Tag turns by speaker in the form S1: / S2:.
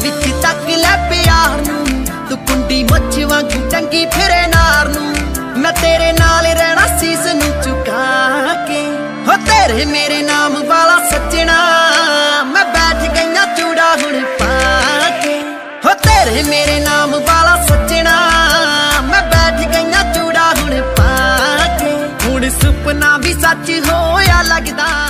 S1: विच तक लै प्यार नूं, तू कुंडी मुछ वांगू टंगी फिरे नार नूं। मैं तेरे नाल रहना सीस नूं झुका के, हो तेरे मेरे नाम वाला सजना। मैं बैठ गईया चूड़ा हुण पाके, हो तेरे मेरे नाम वाला सजना। मैं बैठ गईया चूड़ा हुण पाके, हुण सुपना भी सच होया लगदा।